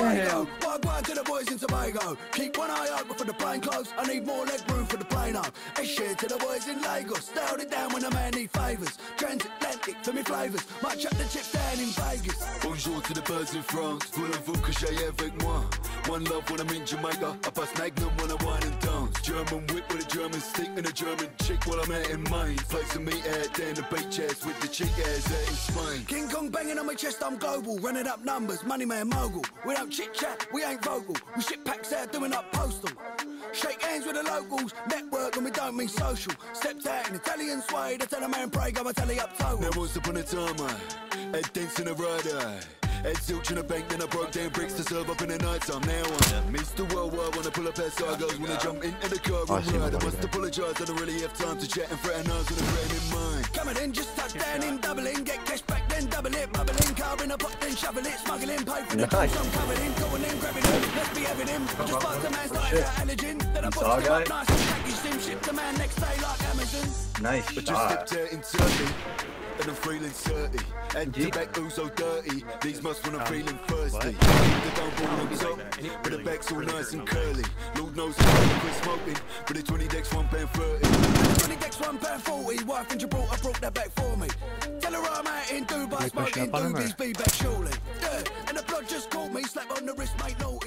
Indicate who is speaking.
Speaker 1: Fuego. Wagwan to the boys in Tobago. Keep one eye open for the plane clothes. I need more leg room for the plane home. And shit to the boys in Lagos. Nailed it down when a man need favours. Transatlantic for me flavours. Might chuck the chips down in Vegas.
Speaker 2: Bonjour to the birds in France. Voulez-vous coucher avec moi? One love when I'm in Jamaica. I pass Magnum when I wine and dance. German whip with a German stick and a German chick while I'm out in Maine. Play some meat out there in the beach chairs with the cheek airs out in Spain.
Speaker 1: King Kong banging on my chest, I'm global. Running up numbers, money man mogul. We don't chit chat, we ain't vocal. We ship packs out doing up postal. Shake hands with the locals, network and we don't mean social. Stepped out in Italian suede, I tell a man pray, go and tally up total.
Speaker 2: Now once upon a time I had dents in a rider. Had zilch in a bank, then I broke down bricks to serve up in the night time. Now I'm Mr. Worldwide, wanna pull up past Sargos. When I jump into the car and ride, I must apologise, I don't really have time to chat and fraternize with a friend in mind.
Speaker 1: Coming in, just touch down in Dublin. Get cash back, then double it. Bubbling, car in a pot, then shovel it. Smuggling, pay for the tools, I'm covered in. Going in, grabbing him, let's be having him. Just bust the man, started out allergen. Then I boxed him up nice and packaged him. Shipped the man next day like Amazon.
Speaker 3: Nice.
Speaker 2: But just stepped out in Turkey. And I'm feeling 30, and tobacco's so dirty. These must when I'm feeling thirsty. The don't ball on top, but the back's all nice and curly. Lord knows I'm quit smoking, but the 20 decks £1.30.
Speaker 1: 20 decks £1.40. Wife in Gibraltar brought that back for me. Tell her I'm out in Dubai smoking doobies, be back surely. And the blood just caught me, slap on the wrist, mate, no